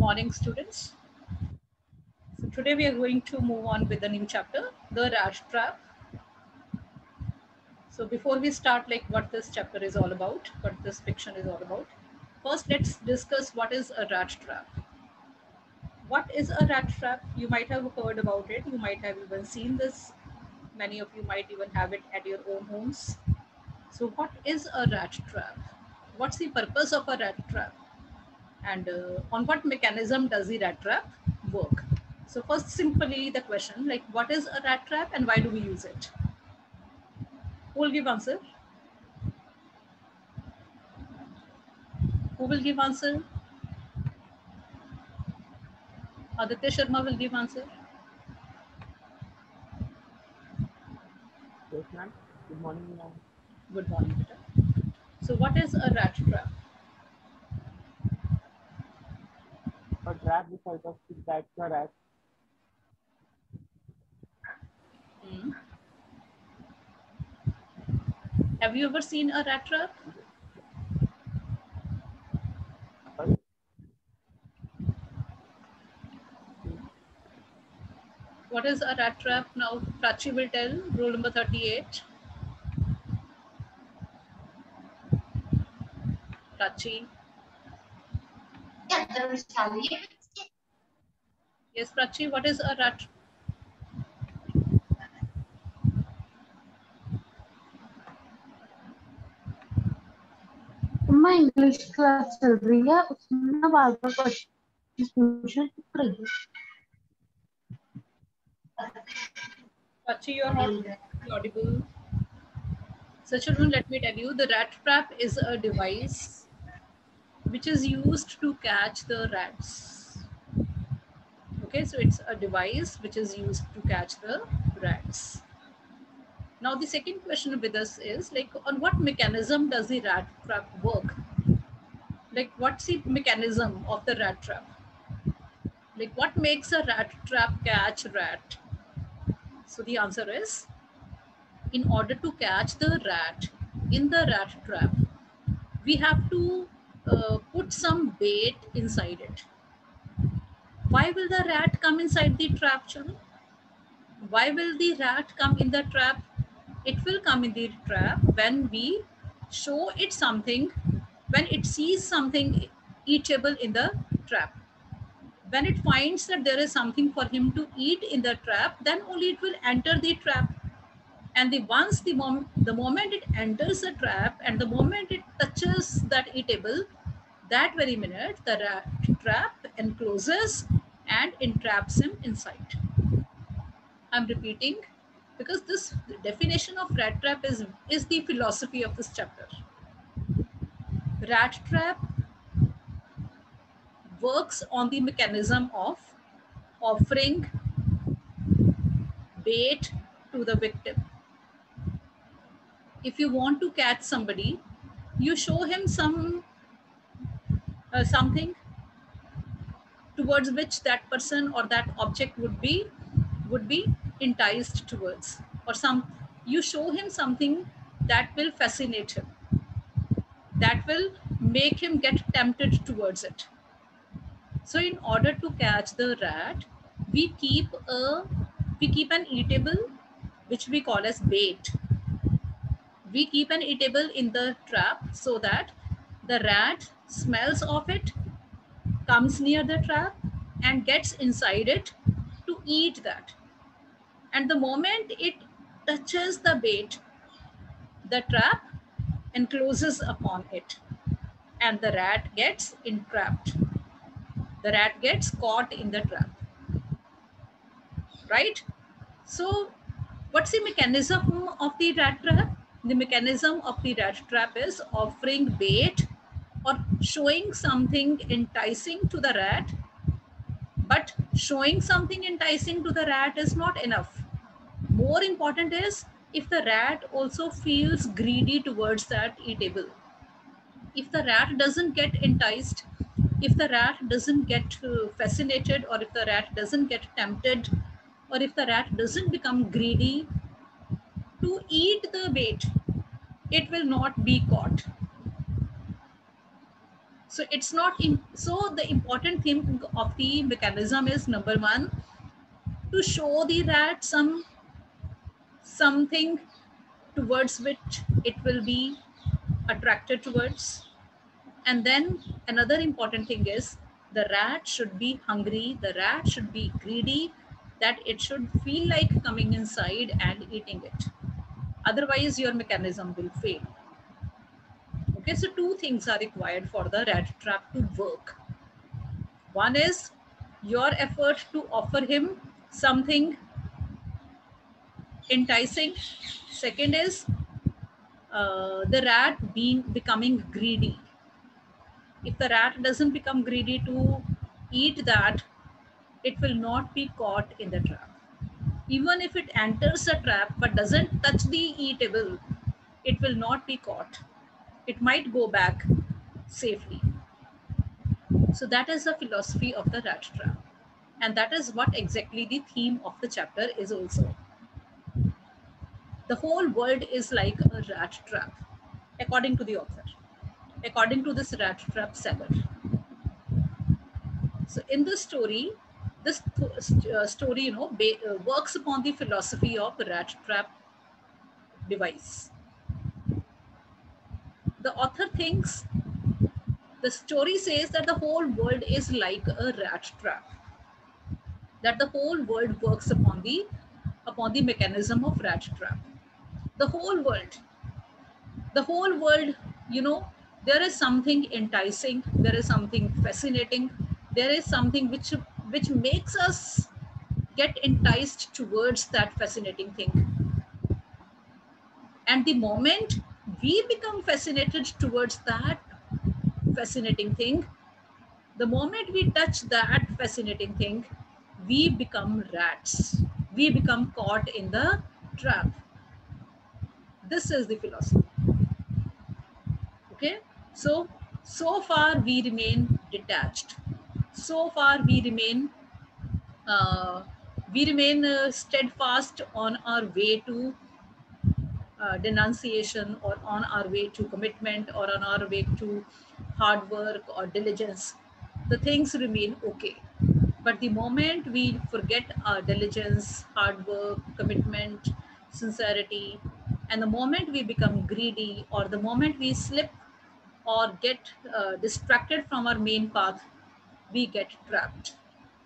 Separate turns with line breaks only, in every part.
morning, students. So today we are going to move on with the new chapter, the rat trap. So before we start, like what this chapter is all about, what this fiction is all about, first let's discuss what is a rat trap. What is a rat trap? You might have heard about it. You might have even seen this. Many of you might even have it at your own homes. So what is a rat trap? What's the purpose of a rat trap? And on what mechanism does the rat trap work? So first, simply the question, like what is a rat trap and why do we use it? Who will give answer? Who will give answer? Aditya Sharma will give answer.
Yes, ma'am. Good morning, ma'am.
Good morning, Peter. So what is a rat trap?
A trap which helps us to catch the rat.
Hmm. Have you ever seen a rat trap?
Sorry?
What is a rat trap? Now Prachi will tell. Rule number 38. Prachi. Yes, Prachi, what is a rat?
अम्मा English class चल रही है उसमें ना बार बार question पूछ रही है
Prachi, you are not audible. So children, let me tell you, the rat trap is a device which is used to catch the rats. Okay, so it's a device which is used to catch the rats. Now the second question with us is like, on what mechanism does the rat trap work? Like, what's the mechanism of the rat trap? Like, what makes a rat trap catch rat? So the answer is, in order to catch the rat in the rat trap, we have to put some bait inside it. Why will the rat come inside the trap, children? Why will the rat come in the trap? It will come in the trap when we show it something, when it sees something eatable in the trap. When it finds that there is something for him to eat in the trap, then only it will enter the trap. And the moment it enters the trap and the moment it touches that eatable, that very minute the rat trap encloses and entraps him inside. I'm repeating because this definition of rat trap is the philosophy of this chapter. Rat trap works on the mechanism of offering bait to the victim. If you want to catch somebody, you show him something towards which that person or that object would be enticed towards, or some you show him something that will fascinate him, that will make him get tempted towards it. So in order to catch the rat, we keep an eatable which we call as bait. We keep an eatable in the trap so that the rat smells of it, comes near the trap and gets inside it to eat that. And the moment it touches the bait, the trap encloses upon it and the rat gets entrapped. The rat gets caught in the trap. Right? So, what's the mechanism of the rat trap? The mechanism of the rat trap is offering bait or showing something enticing to the rat. But showing something enticing to the rat is not enough. More important is if the rat also feels greedy towards that eatable. If the rat doesn't get enticed, if the rat doesn't get fascinated, or if the rat doesn't get tempted, or if the rat doesn't become greedy to eat the bait, it will not be caught. So it's not so the important thing of the mechanism is, number one, to show the rat something towards which it will be attracted towards. And then another important thing is, the rat should be hungry, the rat should be greedy, that it should feel like coming inside and eating it. Otherwise, your mechanism will fail. Okay, so two things are required for the rat trap to work. One is your effort to offer him something enticing. Second is the rat becoming greedy. If the rat doesn't become greedy to eat that, it will not be caught in the trap. Even if it enters a trap but doesn't touch the eatable, it will not be caught. It might go back safely. So that is the philosophy of the rat trap. And that is what exactly the theme of the chapter is also. The whole world is like a rat trap, according to the author, according to this rat trap seller. So in this story, this story, works upon the philosophy of rat trap device. The author thinks, the story says that the whole world is like a rat trap, that the whole world works upon the mechanism of rat trap. The whole world, there is something enticing, there is something fascinating, there is something which makes us get enticed towards that fascinating thing. And the moment we become fascinated towards that fascinating thing, the moment we touch that fascinating thing, we become rats. We become caught in the trap. This is the philosophy. Okay, so far we remain detached. So far we remain steadfast on our way to denunciation, or on our way to commitment, or on our way to hard work or diligence. The things remain okay. But the moment we forget our diligence, hard work, commitment, sincerity, and the moment we become greedy, or the moment we slip or get distracted from our main path, we get trapped.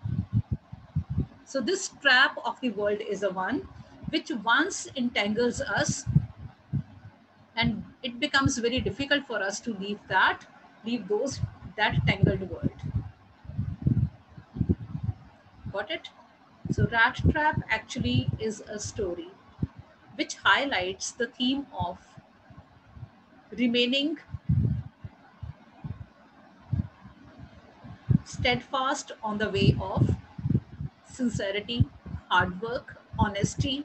So, this trap of the world is the one which once entangles us, and it becomes very difficult for us to leave that tangled world. Got it? So rat trap actually is a story which highlights the theme of remaining steadfast on the way of sincerity, hard work, honesty,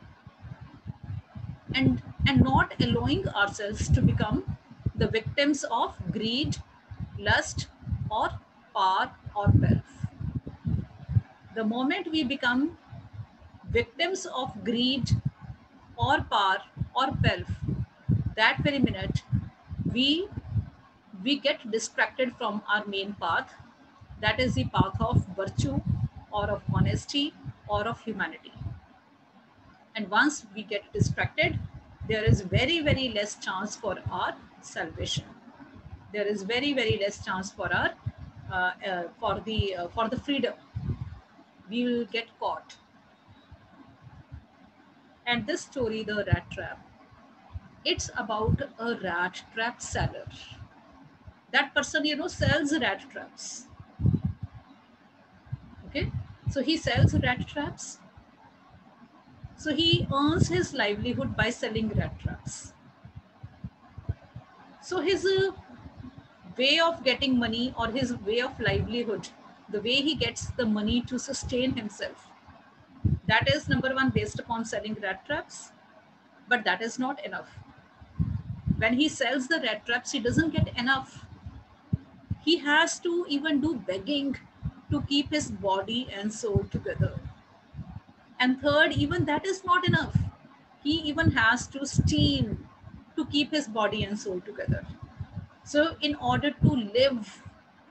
and not allowing ourselves to become the victims of greed, lust, or power or wealth. The moment we become victims of greed or power or wealth, that very minute we get distracted from our main path, that is the path of virtue, or of honesty, or of humanity. And once we get distracted, there is very very less chance for our salvation. There is very very less chance for our for the freedom. We will get caught. And this story, the rat trap, it's about a rat trap seller. That person, sells rat traps. Okay, so he sells rat traps. So he earns his livelihood by selling rat traps. So his way of getting money, or his way of livelihood, the way he gets the money to sustain himself, that is number one, based upon selling rat traps. But that is not enough. When he sells the rat traps, he doesn't get enough. He has to even do begging to keep his body and soul together. And third, even that is not enough. He even has to steal to keep his body and soul together. So, in order to live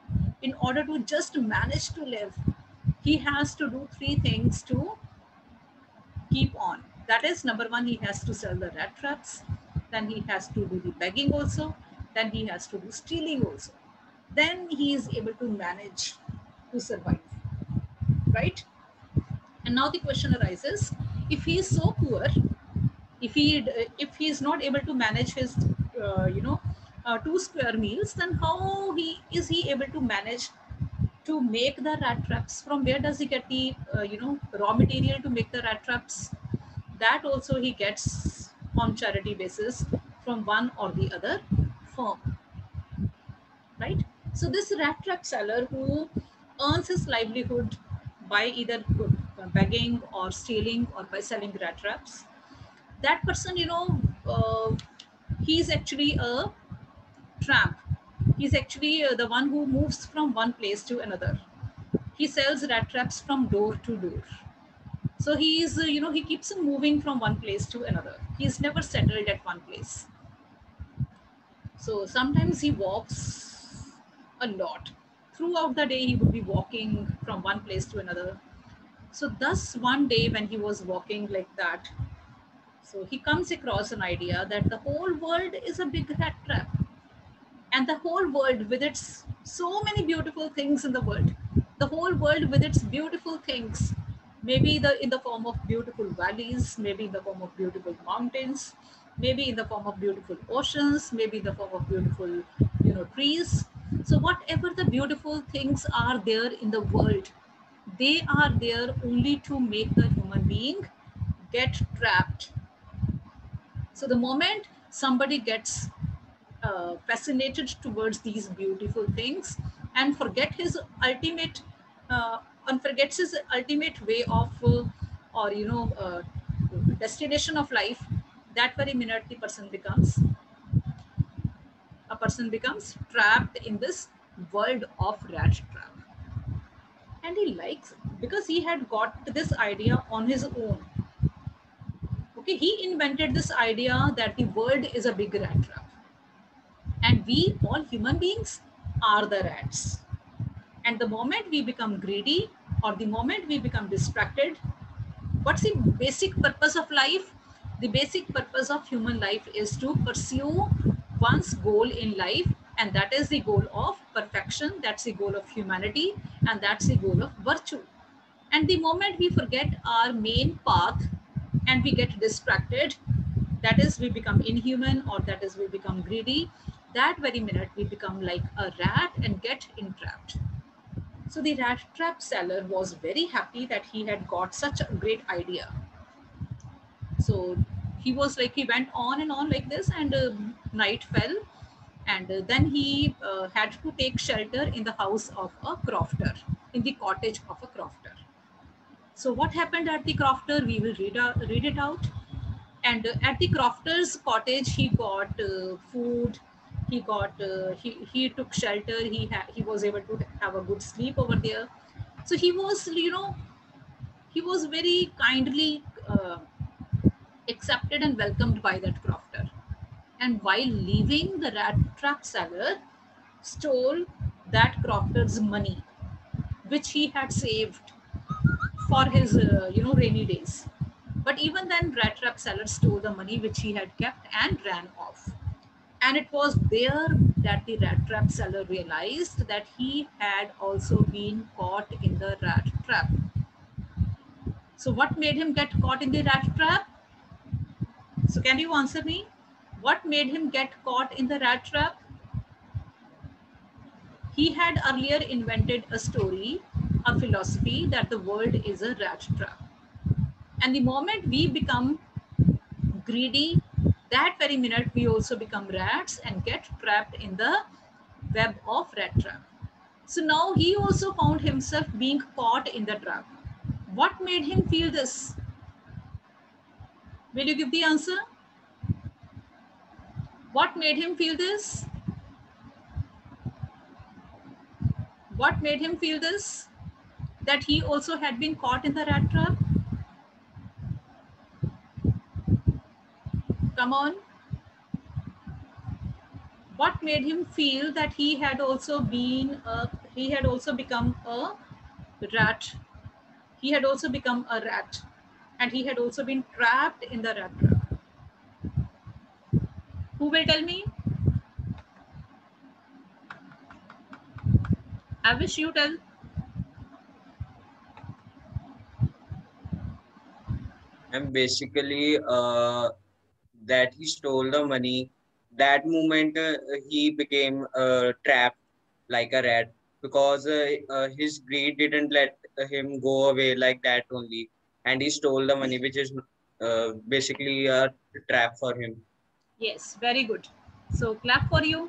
in order to just manage to live, he has to do three things to keep on. That is, number one, he has to sell the rat traps, then he has to do the begging also, then he has to do stealing also. Then he is able to manage to survive, right? And now the question arises, if he is so poor, if he is not able to manage his two square meals, then how he is he able to manage to make the rat traps? From where does he get the raw material to make the rat traps? That also he gets on charity basis from one or the other firm, right? So this rat trap seller who earns his livelihood by either begging or stealing or by selling rat traps, that person, uh, he's actually a tramp. He's actually the one who moves from one place to another. He sells rat traps from door to door. So he is, he keeps on moving from one place to another. He's never settled at one place. So sometimes he walks a lot. Throughout the day, he would be walking from one place to another. So, thus, one day when he was walking like that, so he comes across an idea that the whole world is a big rat trap. And the whole world, with its so many beautiful things in the world, the whole world with its beautiful things, maybe in the form of beautiful valleys, maybe in the form of beautiful mountains, maybe in the form of beautiful oceans, maybe in the form of beautiful trees. So whatever the beautiful things are there in the world, they are there only to make the human being get trapped. So the moment somebody gets fascinated towards these beautiful things and uh, forgets his ultimate way of or destination of life, that very minute a person becomes trapped in this world of rat trap. And he likes it because he had got this idea on his own. Okay, he invented this idea that the world is a big rat trap, and we all human beings are the rats. And the moment we become greedy or the moment we become distracted, what's the basic purpose of life? The basic purpose of human life is to pursue one's goal in life, and that is the goal of perfection, that's the goal of humanity, and that's the goal of virtue. And the moment we forget our main path and we get distracted, that is, we become inhuman, or that is, we become greedy, that very minute we become like a rat and get entrapped. So the rat trap seller was very happy that he had got such a great idea. So he was like, he went on and on like this, and night fell. And then he had to take shelter in the house of a crofter, in the cottage of a crofter. So what happened at the crofter? We will read it out. And at the crofter's cottage, he got food. He took shelter. He was able to have a good sleep over there. So he was very kindly accepted and welcomed by that crofter. And while leaving, the rat trap seller stole that crofter's money, which he had saved for his rainy days. But even then, rat trap seller stole the money which he had kept and ran off. And it was there that the rat trap seller realized that he had also been caught in the rat trap. So what made him get caught in the rat trap? So can you answer me? What made him get caught in the rat trap? He had earlier invented a story, a philosophy that the world is a rat trap. And the moment we become greedy, that very minute we also become rats and get trapped in the web of rat trap. So now he also found himself being caught in the trap. What made him feel this? Will you give the answer? What made him feel this? What made him feel this? That he also had been caught in the rat trap? Come on. What made him feel that he had also been he had also become a rat. He had also become a rat, and he had also been trapped in the rat trap. Who will tell me? I wish you tell.
And basically, that he stole the money. That moment, he became trapped like a rat because his greed didn't let him go away like that only, and he stole the money, which is basically a trap for him.
Yes, very good. So clap for you.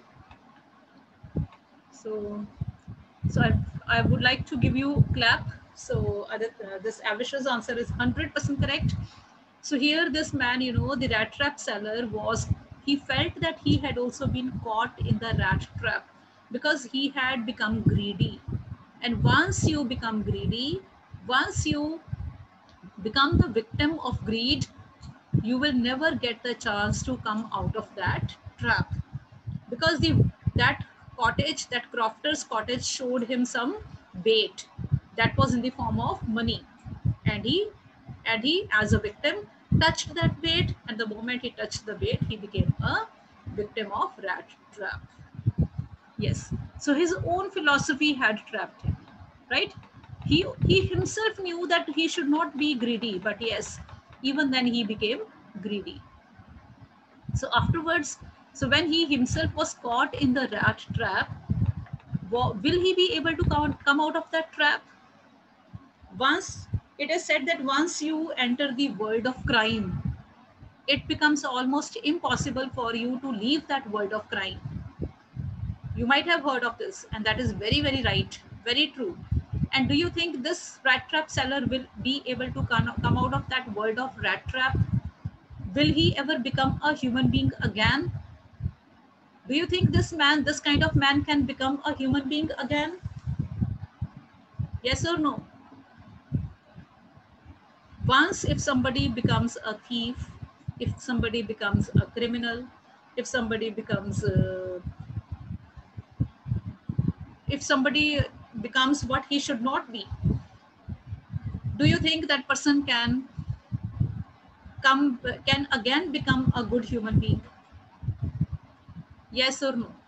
So, I would like to give you clap. So this Avish's answer is 100% correct. So here, this man, the rat trap seller he felt that he had also been caught in the rat trap because he had become greedy. And once you become greedy, once you become the victim of greed, you will never get the chance to come out of that trap, because that cottage, that crofter's cottage, showed him some bait that was in the form of money, and he as a victim touched that bait, and the moment he touched the bait, he became a victim of rat trap. Yes, so his own philosophy had trapped him, right? He himself knew that he should not be greedy, but yes, even then he became greedy. So afterwards, so when he himself was caught in the rat trap, will he be able to come out of that trap? Once it is said that once you enter the world of crime, it becomes almost impossible for you to leave that world of crime. You might have heard of this, and that is very, very right, very true. And do you think this rat trap seller will be able to come out of that world of rat trap? Will he ever become a human being again? Do you think this kind of man can become a human being again? Yes or no? Once, if somebody becomes a thief, if somebody becomes a criminal, if somebody becomes, if somebody becomes what he should not be, do you think that person can again become a good human being? Yes or no?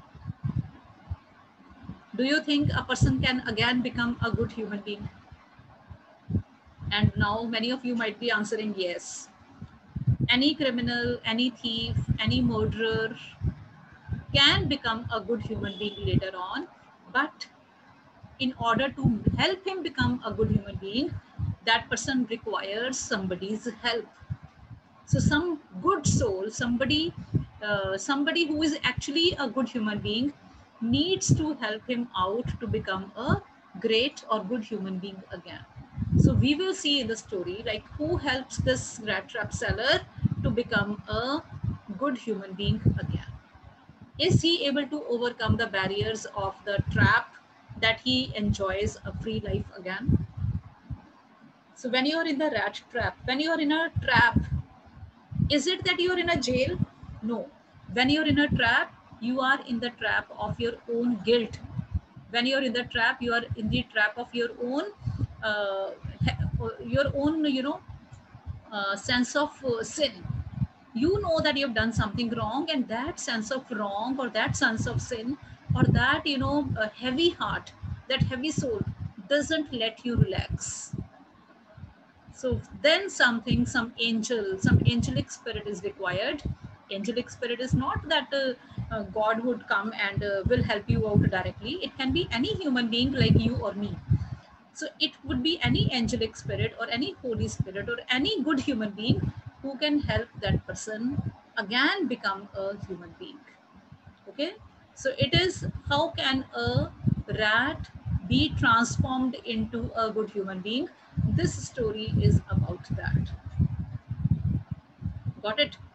Do you think a person can again become a good human being? And now many of you might be answering yes. Any criminal, any thief, any murderer can become a good human being later on, but in order to help him become a good human being, that person requires somebody's help. So some good soul, somebody who is actually a good human being, needs to help him out to become a great or good human being again. So we will see in the story, like, who helps this rat trap seller to become a good human being again. Is he able to overcome the barriers of the trap that he enjoys a free life again? So when you're in the rat trap, when you're in a trap, is it that you're in a jail? No. When you're in a trap, you are in the trap of your own guilt. When you're in the trap, you are in the trap of uh, your own, sense of sin. You know that you've done something wrong, and that sense of wrong, or that sense of sin, or that, heavy heart, that heavy soul doesn't let you relax. So then some angelic spirit is required. Angelic spirit is not that God would come and will help you out directly. It can be any human being like you or me. So it would be any angelic spirit or any holy spirit or any good human being who can help that person again become a human being. Okay, so it is, how can a rat be transformed into a good human being? This story is about that. Got it?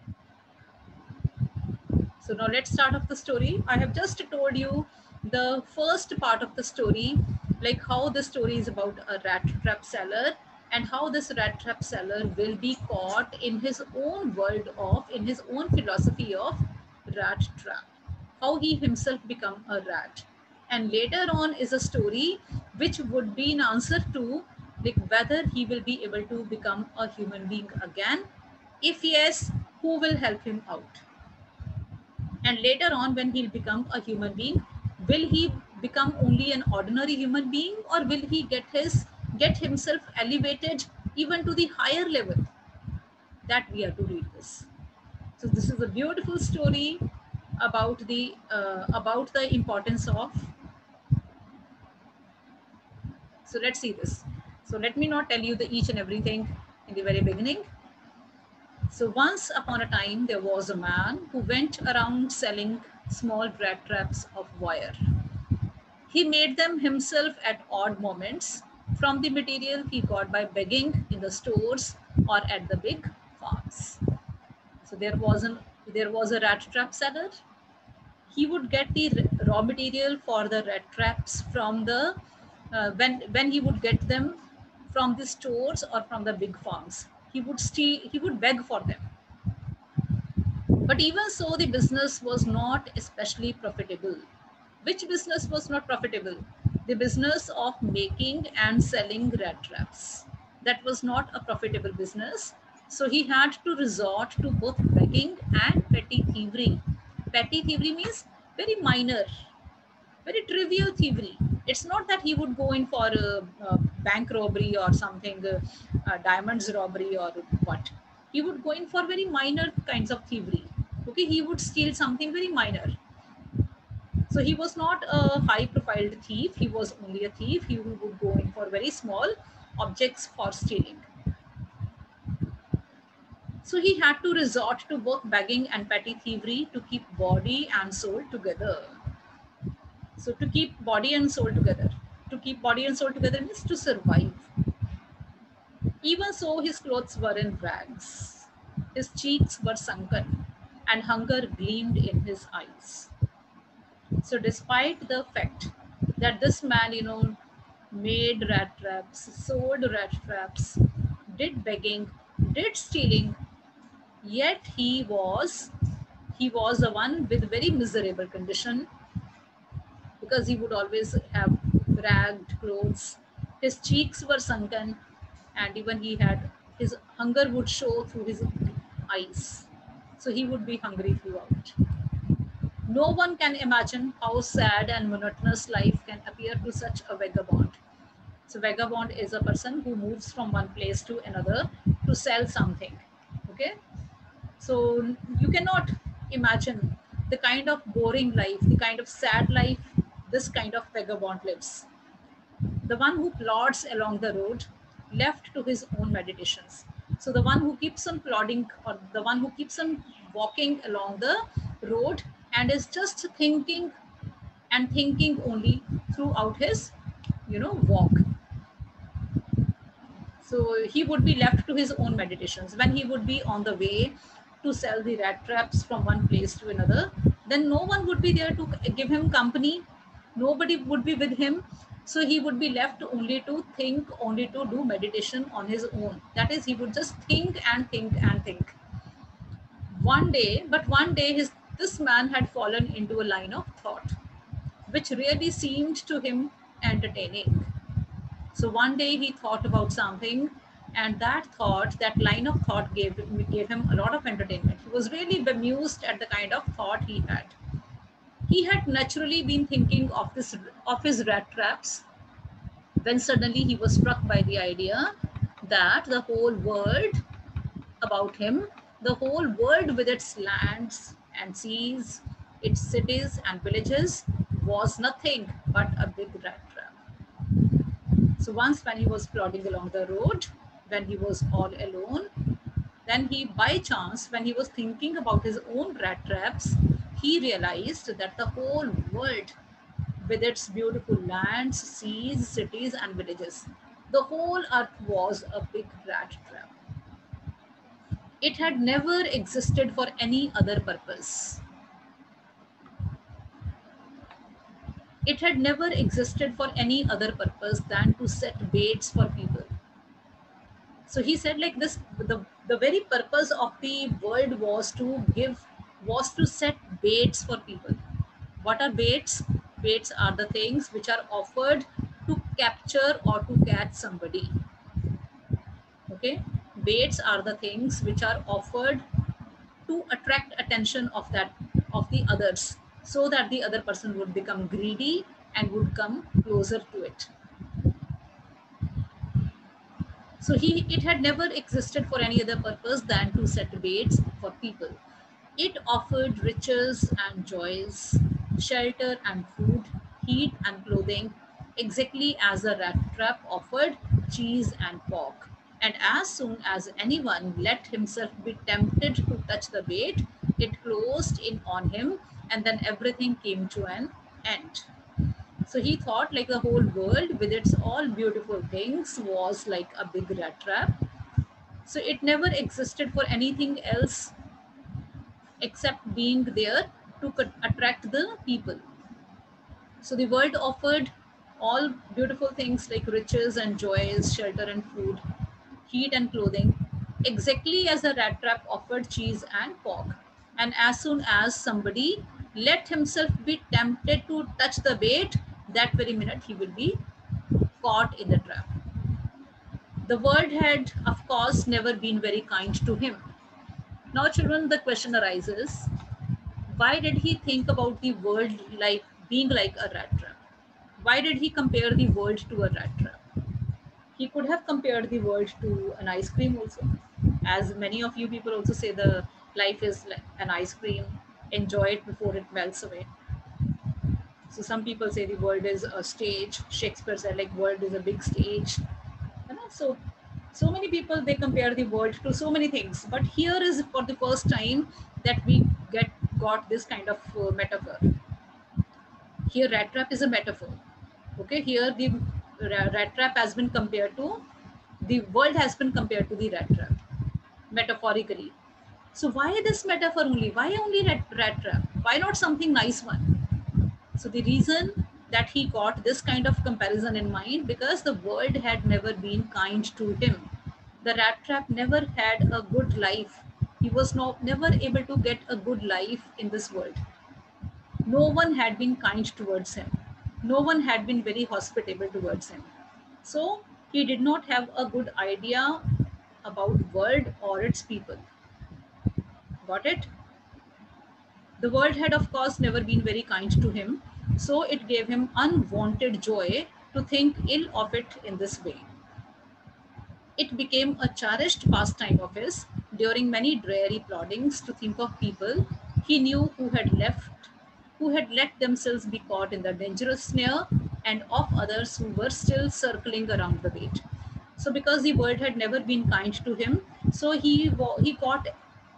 So now let's start off the story. I have just told you the first part of the story, like how the story is about a rat trap seller, and how this rat trap seller will be caught in his own world of, in his own philosophy of rat trap, how he himself become a rat. And later on is a story which would be an answer to like whether he will be able to become a human being again. If yes, who will help him out? And later on, when he'll become a human being, will he become only an ordinary human being, or will he get himself elevated even to the higher level? That we have to read this. So this is a beautiful story about the importance of. So let's see this. So let me not tell you the each and everything in the very beginning. So once upon a time, there was a man who went around selling small rat traps of wire. He made them himself at odd moments from the material he got by begging in the stores or at the big farms. So there was a rat trap seller. He would get the raw material for the rat traps from the when he would get them from the stores or from the big farms. He would beg for them. But even so, the business was not especially profitable. Which business was not profitable? The business of making and selling rat traps. That was not a profitable business. So he had to resort to both begging and petty thievery. Petty thievery means very minor, very trivial thievery. It's not that he would go in for a bank robbery or something, diamonds robbery or what. He would go in for very minor kinds of thievery. Okay, he would steal something very minor. So he was not a high-profile thief. He was only a thief. He would go in for very small objects for stealing. So he had to resort to both begging and petty thievery to keep body and soul together. So to keep body and soul together. To keep body and soul together means to survive. Even so, his clothes were in rags. His cheeks were sunken, and hunger gleamed in his eyes. So despite the fact that this man, made rat traps, sold rat traps, did begging, did stealing, yet he was the one with very miserable condition, because he would always have ragged clothes. His cheeks were sunken, and even his hunger would show through his eyes. So he would be hungry throughout. No one can imagine how sad and monotonous life can appear to such a vagabond. So, vagabond is a person who moves from one place to another to sell something. Okay, so you cannot imagine the kind of boring life, the kind of sad life this kind of vagabond lives. The one who plods along the road, left to his own meditations. So the one who keeps on plodding, or the one who keeps on walking along the road and is just thinking and thinking only throughout his, walk. So he would be left to his own meditations. When he would be on the way to sell the rat traps from one place to another, then no one would be there to give him company. Nobody would be with him. So he would be left only to think, only to do meditation on his own. That is, he would just think and think and think. One day, this man had fallen into a line of thought, which really seemed to him entertaining. So one day he thought about something, and that line of thought gave him a lot of entertainment. He was really bemused at the kind of thought he had. He had naturally been thinking of his rat traps, when suddenly he was struck by the idea that the whole world about him, the whole world with its lands and seas, its cities and villages, was nothing but a big rat trap. So once when he was plodding along the road, when he was all alone, then by chance, when he was thinking about his own rat traps, he realized that the whole world, with its beautiful lands, seas, cities, and villages, the whole earth was a big rat trap. It had never existed for any other purpose. It had never existed for any other purpose than to set baits for people. So he said like this, the very purpose of the world was to set baits for people. What are baits? Baits are the things which are offered to capture or to catch somebody. Okay, baits are the things which are offered to attract attention of the others, so that the other person would become greedy and would come closer to it. So it had never existed for any other purpose than to set baits for people. It offered riches and joys, shelter and food, heat and clothing, exactly as a rat trap offered cheese and pork. And as soon as anyone let himself be tempted to touch the bait, it closed in on him, and then everything came to an end. So he thought like the whole world with its all beautiful things was like a big rat trap. So it never existed for anything else except being there to attract the people. So the world offered all beautiful things like riches and joys, shelter and food, heat and clothing, exactly as a rat trap offered cheese and pork. And as soon as somebody let himself be tempted to touch the bait, that very minute he will be caught in the trap. The world had, of course, never been very kind to him. Now, children, the question arises, why did he think about the world like being like a rat trap? Why did he compare the world to a rat trap? He could have compared the world to an ice cream also. As many of you people also say, the life is like an ice cream, enjoy it before it melts away. So some people say the world is a stage. Shakespeare said like world is a big stage. So so many people, they compare the world to so many things. But here is for the first time that we got this kind of metaphor. Here rat trap is a metaphor. Okay, here the rat trap has been compared to, the world has been compared to the rat trap, metaphorically. So why this metaphor only? Why only rat trap? Why not something nice one? So the reason that he got this kind of comparison in mind, because the world had never been kind to him. The rat trap never had a good life. He was never able to get a good life in this world. No one had been kind towards him. No one had been very hospitable towards him. So he did not have a good idea about world or its people. Got it? The world had, of course, never been very kind to him, so it gave him unwanted joy to think ill of it in this way. It became a cherished pastime of his during many dreary ploddings to think of people he knew who had let themselves be caught in the dangerous snare, and of others who were still circling around the bait. So, because the world had never been kind to him, so he got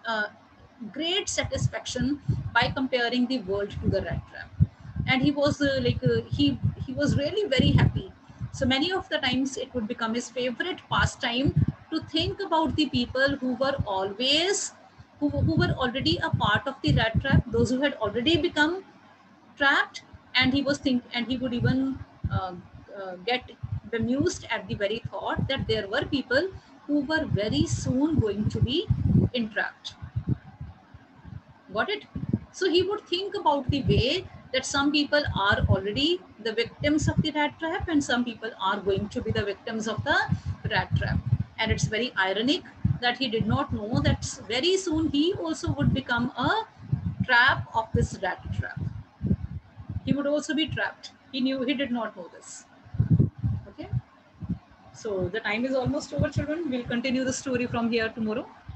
great satisfaction by comparing the world to the rat trap, and he was he was really very happy. So many of the times it would become his favorite pastime to think about the people who were always who were already a part of the rat trap, those who had already become trapped, and he would even get bemused at the very thought that there were people who were very soon going to be entrapped. Got it? So he would think about the way that some people are already the victims of the rat trap and some people are going to be the victims of the rat trap. And it's very ironic that he did not know that very soon he also would become a trap of this rat trap. He would also be trapped. He did not know this. Okay. So the time is almost over, children. We'll continue the story from here tomorrow.